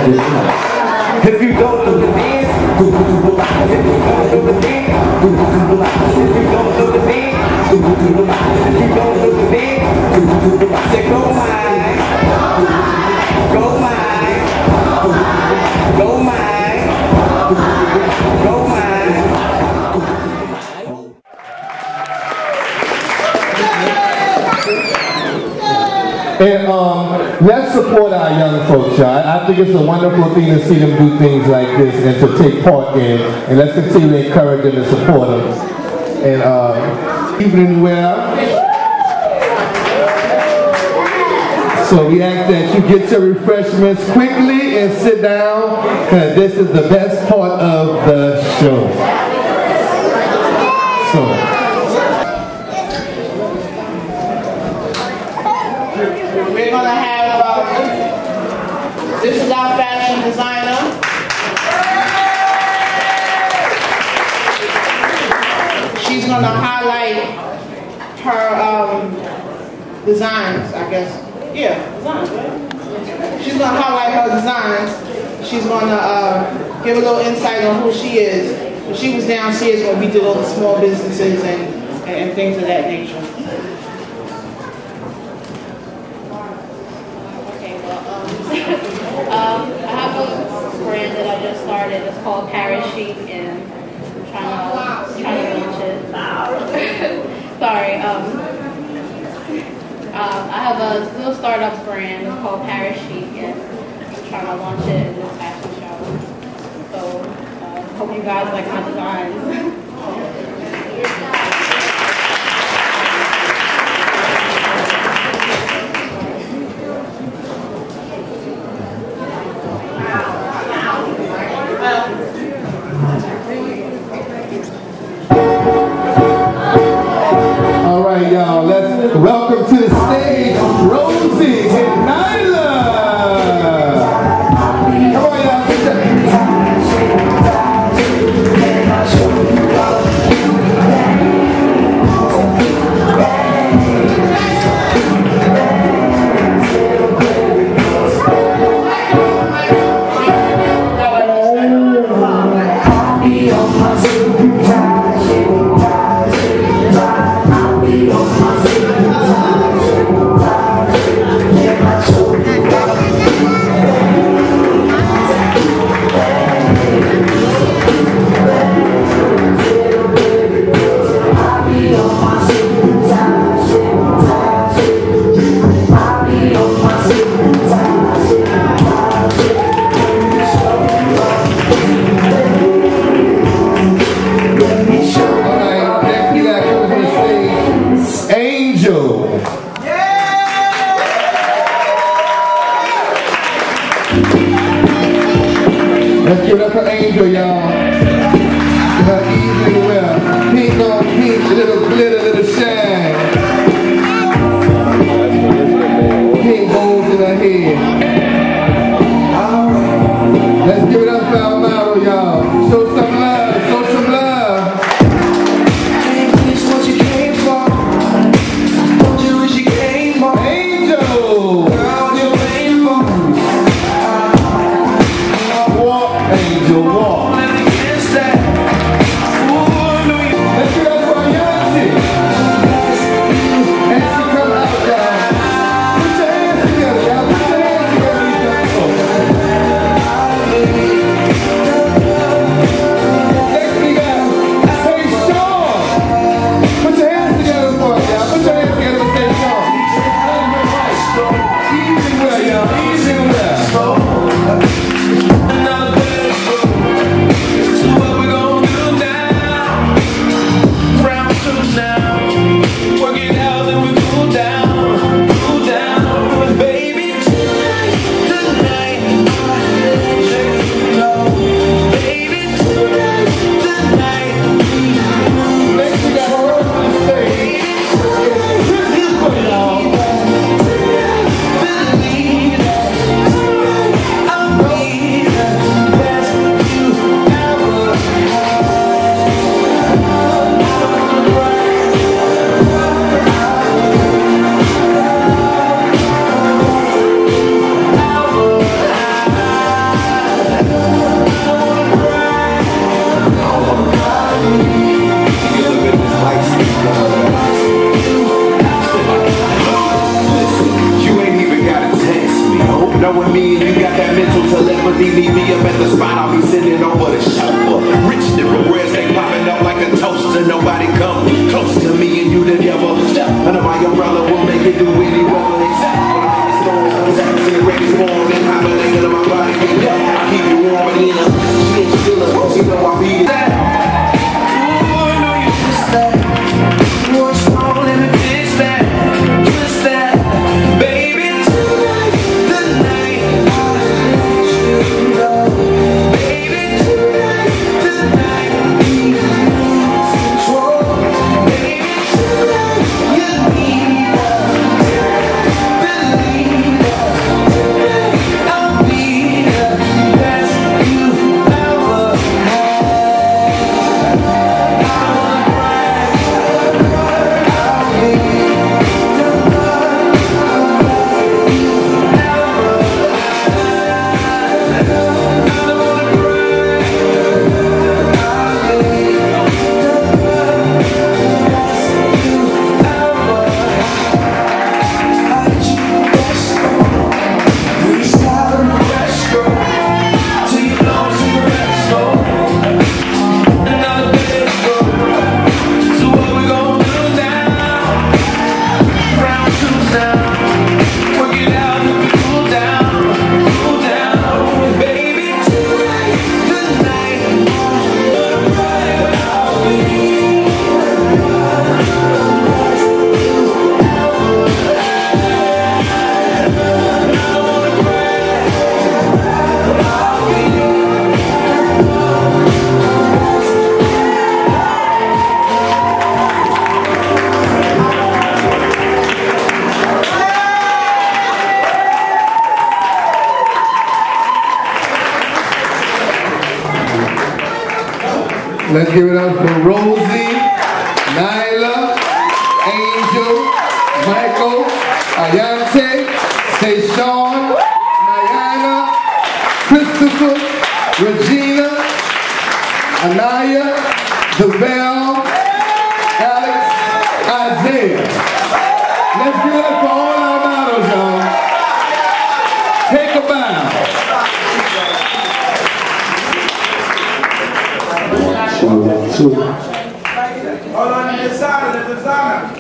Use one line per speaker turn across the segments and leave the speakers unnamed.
If you don't know the dance, if you don't know the dance, if you don't know the dance, if you don't know the dance, I said go mine, go mine, go mine, go mine.
And let's support our young folks, y'all. I think it's a wonderful thing to see them do things like this and to take part in. And let's continue to encourage them and support them. And evening well. So we ask that you get your refreshments quickly and sit down, because this is the best part of the show. So.
We're going to have, this is our fashion designer. She's going to highlight her designs, I guess. Yeah, designs, right? She's going to highlight her designs. She's going to give a little insight on who she is. When she was downstairs when we did all the small businesses and things of that nature.
I have a brand that I just started. It's called Parrot Chic, and I'm trying to launch it. Sorry. I have a little startup brand. It's called Parrot Chic, and I'm trying to launch it in this fashion show. So hope you guys like my designs.
All right, y'all, let's welcome to the stage Rosie and Nyla. Come on, y'all, sit down. Let's give it up for Angel, y'all. Her evening wear. Pink on pink, little glitter, little shine. Pink bows in her head. Let's give it up for Alvaro, y'all. Show some love, show some love. Ain't this what you came for? Don't you wish you came more? Angel! Girl, you came for. Angel walk. Let's get up for Yancy.
with me and you got that mental telepathy. Meet me up at the spot, I'll be sending over the chauffeur. Rich different words, they popping up like a toaster. Nobody come close to me and you the devil. Step under my umbrella, will make it do any weather. Except when I make storms, I'm in the greatest form. And hibernating in my body, I keep it warm and in. She ain't chillin', she know I beat it. Ooh, I know you twist that. What's wrong, let me fix that. Twist that, baby. Tonight, the night I'll let you know. Baby, tonight, the night we lose control. Baby, tonight, you need us. Believe us. I'll be the best you ever had. I'll be the
Let's give it up for Rosie, Nyla, Angel, Michael, Ayante, Sean, Diana, Christopher, Regina, Anaya, Develle, Alex, Isaiah. Let's give it up for all our models, y'all. Take a bow.
Hold on to the designer, the designer.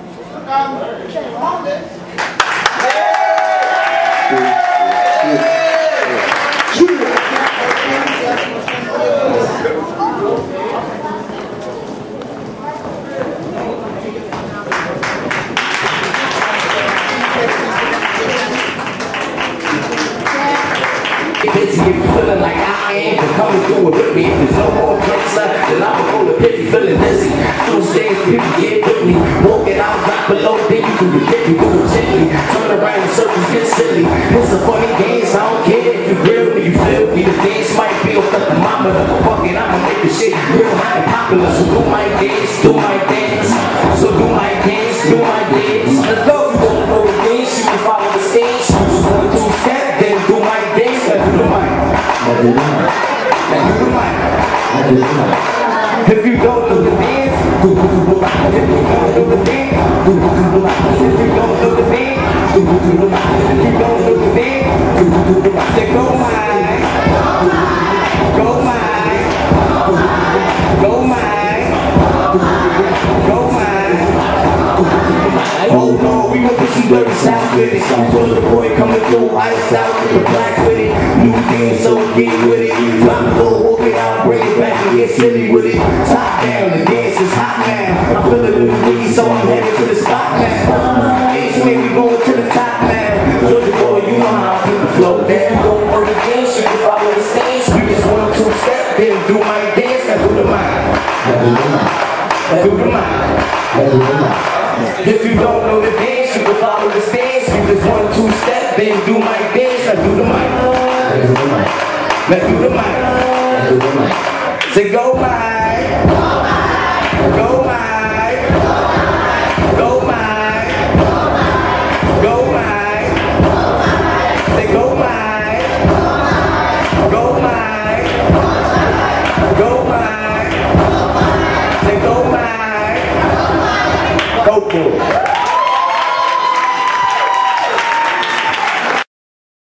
Busy, if you feeling like I am, coming through it with me. If there's no more cancer, then I'm gonna go to pity, feeling dizzy. Through stage, people get with me. Walking out, drop below, then you can get me, do it gently. Turn around in circles, get silly. It's a funny dance, I don't care if you real me, you feel me. The dance might be off the thermometer, but fuck it, I'ma make the shit real high and popular. So do my dance, do my dance. So do my dance, do my dance. Let's go. You don't know the dance, you can follow the stage. You just want to step, then do my dance. Let's do the mic. Let's do the mic. Let's do the mic. If you don't know the dance, do the mic. If you don't know the dance, do the mic. If you don't know the dance, do the mic. If you don't know the dance, do the mic. Say go mine, go mine, go mine, go mine. Oh no, we gon' put some dirty south with it. Pull the boy coming through, ice out with the black with it. New things, so get with it. Drop the low, walk it out, bring it back and get silly with it. Top down, the dance is hot now. I'm feeling a little wiggy, so I'm headed to the spot now. Ace man, we going to the top now. Georgia boy, you know how I keep the flow down. Don't know the dance, you can follow the stage. We just 1 2 step, then do my dance, now do the mind. Now do the mind. If you don't know the dance, you can follow the stance. You just 1 2 step, then do my dance. Now do the mic. Now do the mic. Say go mine. Go mine.